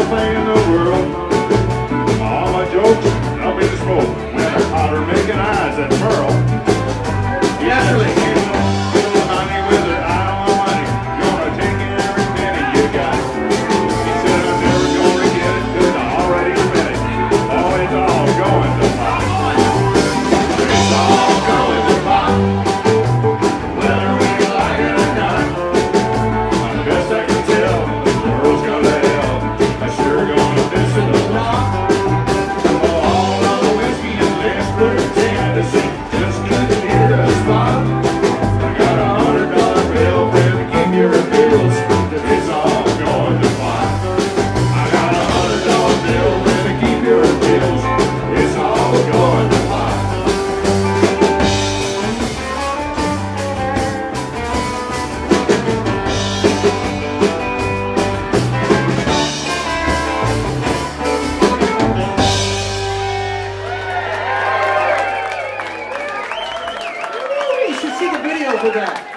thing in the world. All my jokes, I'll be the smoke. When a powder making eyes at Merle. Naturally. Honey with her eye on money. Gonna take every penny you got. He said I'm never gonna get it, 'cause I already spent it. Oh, it's all going to pot. It's all going to pot. Whether we like it or not. Best I can tell, the world's gonna hell. I'm sure gonna visit a lot. All of the whiskey and Lynchburg, Tennessee, just couldn't hit a spot. I got $100 bill for to keep your bills. It's all going to pot. I got $100 bill for to keep your bills. It's all going to pot. You should see the video for that.